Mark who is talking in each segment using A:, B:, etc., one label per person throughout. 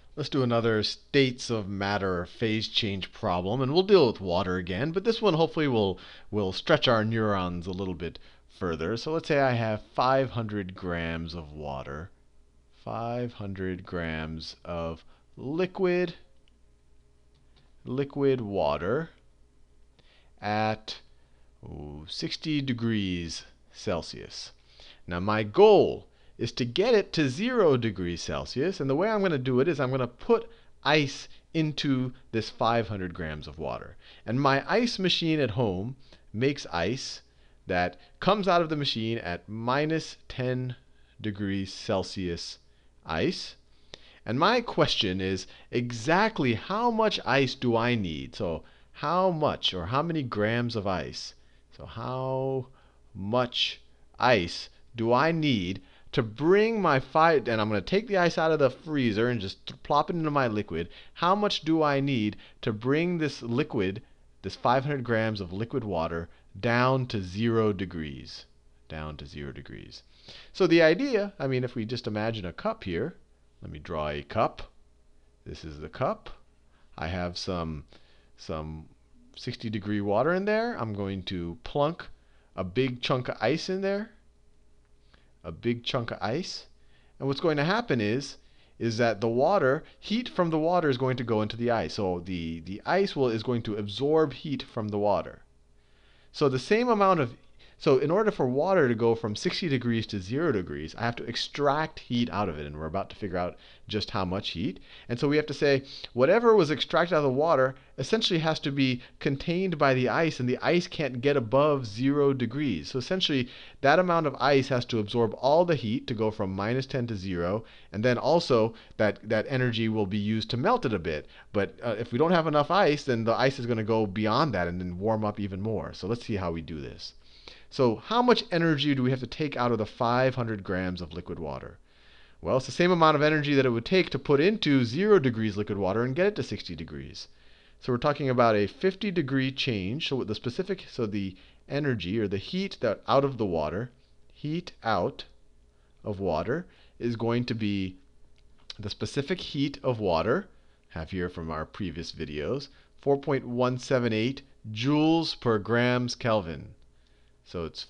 A: Let's do another states of matter phase change problem, and we'll deal with water again, but this one hopefully will stretch our neurons a little bit further. So let's say I have 500 grams of water, 500 grams of liquid water at 60 degrees Celsius. Now my goal is to get it to 0 degrees Celsius, and the way I'm going to do it is I'm going to put ice into this 500 grams of water. And my ice machine at home makes ice that comes out of the machine at minus 10 degrees Celsius ice. And my question is exactly how much ice do I need? So how much or how many grams of ice? So how much ice do I need to bring my and I'm going to take the ice out of the freezer and just plop it into my liquid. How much do I need to bring this liquid, this 500 grams of liquid water, down to 0 degrees? Down to 0 degrees. So the idea, I mean, if we just imagine a cup here, let me draw a cup. This is the cup. I have some 60-degree water in there. I'm going to plunk a big chunk of ice in there. A big chunk of ice. And what's going to happen is that the water, heat from the water is going to go into the ice. So the ice is going to absorb heat from the water. So the same amount of So in order for water to go from 60 degrees to 0 degrees, I have to extract heat out of it. And we're about to figure out just how much heat. And so we have to say whatever was extracted out of the water essentially has to be contained by the ice, and the ice can't get above 0 degrees. So essentially that amount of ice has to absorb all the heat to go from minus 10 to 0. And then also that energy will be used to melt it a bit. But if we don't have enough ice, then the ice is going to go beyond that and then warm up even more. So let's see how we do this. So how much energy do we have to take out of the 500 grams of liquid water? Well, it's the same amount of energy that it would take to put into 0 degrees liquid water and get it to 60 degrees. So we're talking about a 50-degree change. So the energy or the heat that out of the water, heat out of water is going to be the specific heat of water, have here from our previous videos, 4.178 joules per grams Kelvin. So it's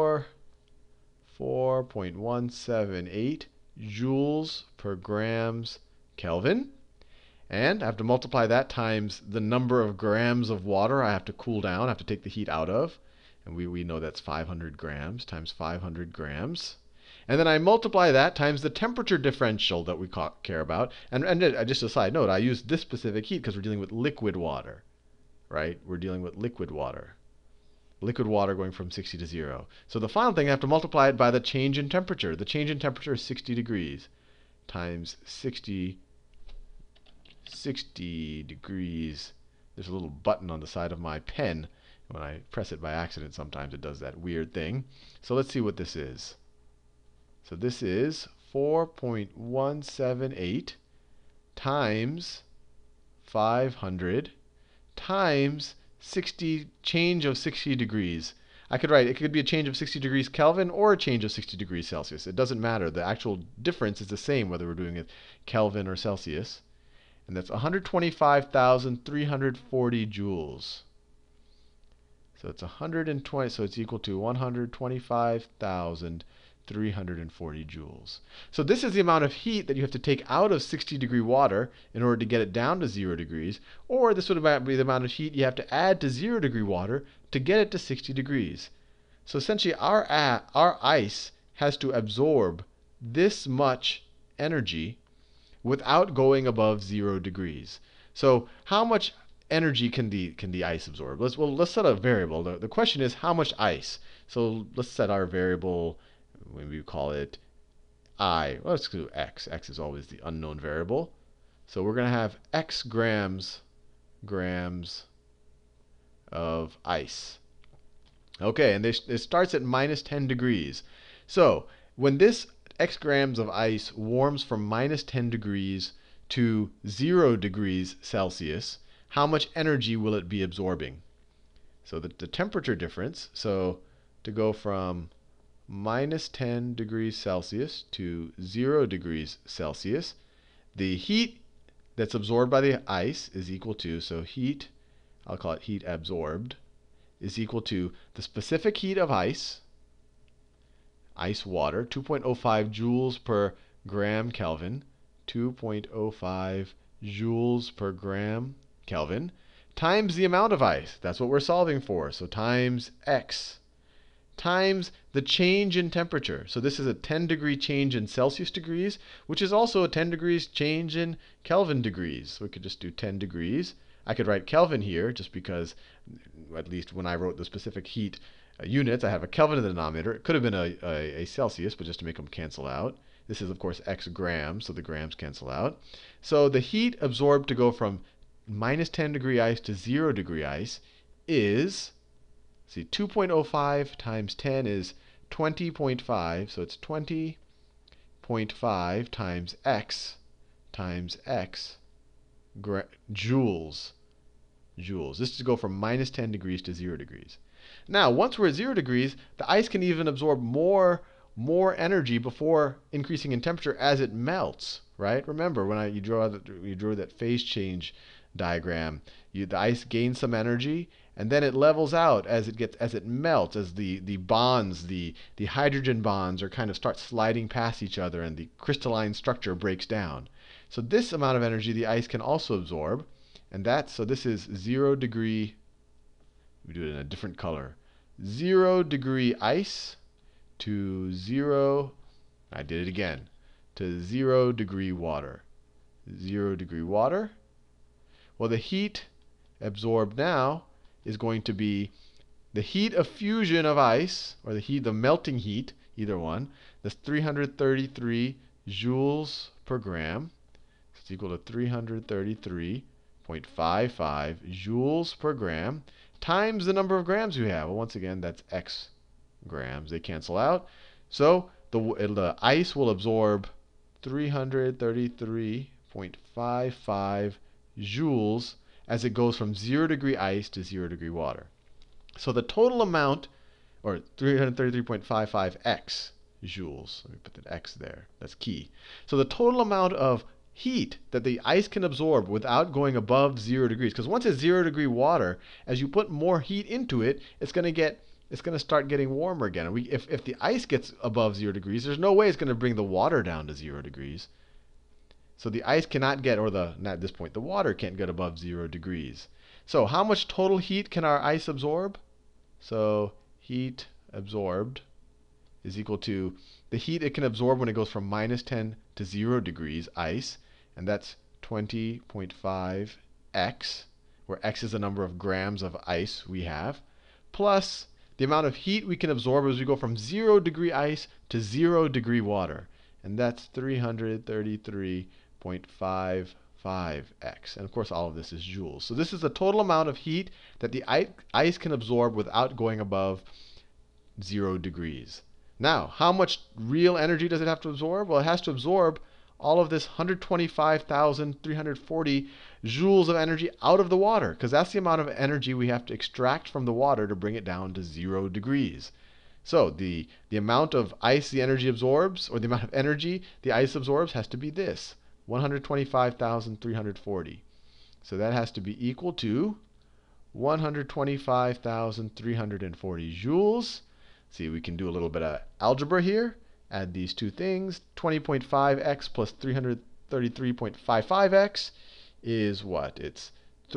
A: 4.178 joules per grams Kelvin. And I have to multiply that times the number of grams of water I have to cool down, I have to take the heat out of. And we know that's 500 grams times 500 grams. And then I multiply that times the temperature differential that we care about. And just a side note, I use this specific heat because we're dealing with liquid water. Right? We're dealing with liquid water. Liquid water going from 60 to 0. So the final thing, I have to multiply it by the change in temperature. The change in temperature is 60 degrees times 60 degrees. There's a little button on the side of my pen. When I press it by accident, sometimes it does that weird thing. So let's see what this is. So this is 4.178 times 500 times change of 60 degrees. I could write, it could be a change of 60 degrees Kelvin or a change of 60 degrees Celsius. It doesn't matter. The actual difference is the same whether we're doing it Kelvin or Celsius. And that's 125,340 joules. So it's 120, so it's equal to 125,340 joules. So this is the amount of heat that you have to take out of 60-degree water in order to get it down to 0 degrees. Or this would be the amount of heat you have to add to 0-degree water to get it to 60 degrees. So essentially our ice has to absorb this much energy without going above 0 degrees. So how much energy can the ice absorb? Let's set a variable. The question is how much ice. So let's set our variable, maybe we call it I. Well, let's do x. X is always the unknown variable. So we're going to have x grams of ice. Okay, and it starts at minus 10 degrees. So when this x grams of ice warms from minus 10 degrees to 0 degrees Celsius, how much energy will it be absorbing? So the temperature difference, so to go from minus 10 degrees Celsius to 0 degrees Celsius, the heat that's absorbed by the ice is equal to, so heat, I'll call it heat absorbed, is equal to the specific heat of ice water, 2.05 joules per gram Kelvin, 2.05 joules per gram Kelvin, times the amount of ice. That's what we're solving for. So times X times the change in temperature. So this is a 10-degree change in Celsius degrees, which is also a 10 degrees change in Kelvin degrees. So we could just do 10 degrees. I could write Kelvin here just because, at least when I wrote the specific heat units, I have a Kelvin in the denominator. It could have been a Celsius, but just to make them cancel out. This is, of course, X grams, so the grams cancel out. So the heat absorbed to go from minus 10 degree ice to 0 degree ice is, see, 2.05 times 10 is 20.5, so it's 20.5 times X joules. This is to go from minus 10 degrees to 0 degrees. Now, once we're at 0 degrees, the ice can even absorb more energy before increasing in temperature as it melts, right? Remember, when you drew that phase change diagram, the ice gains some energy, and then it levels out as it melts, as the bonds, the hydrogen bonds are kind of start sliding past each other, and the crystalline structure breaks down. So this amount of energy the ice can also absorb, and so this is 0 degree. We do it in a different color. 0 degree ice to 0. I did it again. To 0 degree water. 0 degree water. Well, the heat absorbed now is going to be the heat of fusion of ice, or the melting heat, either one. That's 333 joules per gram. It's equal to 333.55 joules per gram times the number of grams we have. Well, once again, that's X grams. They cancel out. So the ice will absorb 333.55 joules as it goes from 0 degree ice to 0 degree water. So the total amount, or 333.55 X joules. Let me put that X there. That's key. So the total amount of heat that the ice can absorb without going above 0 degrees. Because once it's 0 degree water, as you put more heat into it, it's going to start getting warmer again. If the ice gets above 0 degrees, there's no way it's going to bring the water down to 0 degrees. So the ice cannot get, not at this point, the water can't get above 0 degrees. So how much total heat can our ice absorb? So heat absorbed is equal to the heat it can absorb when it goes from minus 10 to 0 degrees ice, and that's 20.5 X, where X is the number of grams of ice we have, plus the amount of heat we can absorb as we go from 0 degree ice to 0 degree water, and that's 333.55 X. And of course, all of this is joules. So this is the total amount of heat that the ice can absorb without going above 0 degrees. Now, how much real energy does it have to absorb? Well, it has to absorb all of this 125,340 joules of energy out of the water, because that's the amount of energy we have to extract from the water to bring it down to 0 degrees. So the amount of ice the energy absorbs, or the amount of energy the ice absorbs, has to be this, 125,340. So that has to be equal to 125,340 joules. See, we can do a little bit of algebra here. Add these two things. 20.5x plus 333.55x is what? It's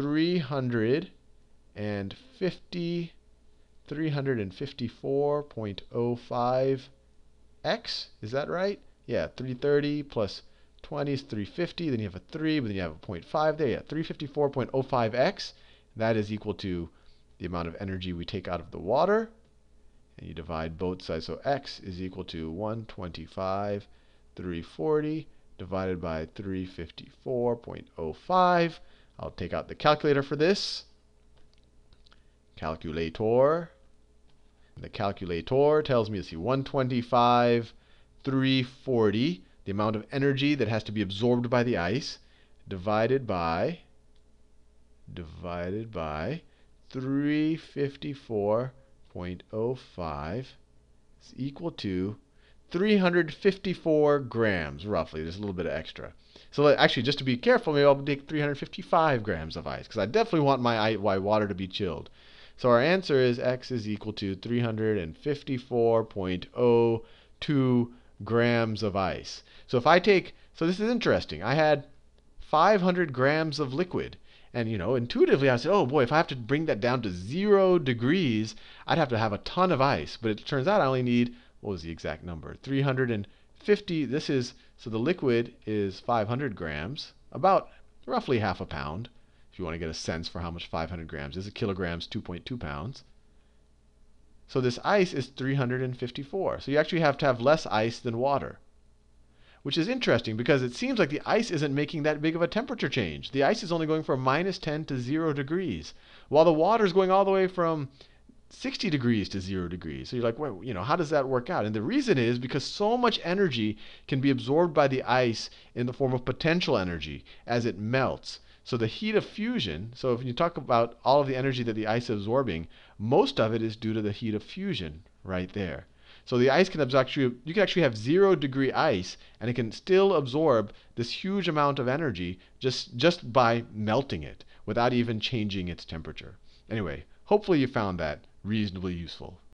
A: 354.05x. Is that right? Yeah, 330 plus 20 is 350. Then you have a 3, but then you have a 0.5 there. Yeah, 354.05x. That is equal to the amount of energy we take out of the water. And you divide both sides. So x is equal to 125,340 divided by 354.05. I'll take out the calculator for this. Calculator. The calculator tells me, let's see, 125,340, the amount of energy that has to be absorbed by the ice, divided by 354.05 is equal to 354 grams, roughly. There's a little bit of extra. So actually, just to be careful, maybe I'll take 355 grams of ice, because I definitely want my water to be chilled. So our answer is x is equal to 354.02 grams of ice. So if I take, so this is interesting. I had 500 grams of liquid. And, intuitively I said, oh boy, if I have to bring that down to 0 degrees, I'd have to have a ton of ice. But it turns out I only need, what was the exact number? 350. So the liquid is 500 grams, about roughly half a pound, if you want to get a sense for how much 500 grams is. A kilogram's 2.2 pounds. So this ice is 354. So you actually have to have less ice than water, which is interesting because it seems like the ice isn't making that big of a temperature change. The ice is only going from -10 to 0 degrees, while the water is going all the way from 60 degrees to 0 degrees. So you're like, well, how does that work out? And the reason is because so much energy can be absorbed by the ice in the form of potential energy as it melts. So the heat of fusion, so if you talk about all of the energy that the ice is absorbing, most of it is due to the heat of fusion right there. So the ice can you can actually have 0 degree ice and it can still absorb this huge amount of energy just by melting it without even changing its temperature. Anyway, hopefully you found that reasonably useful.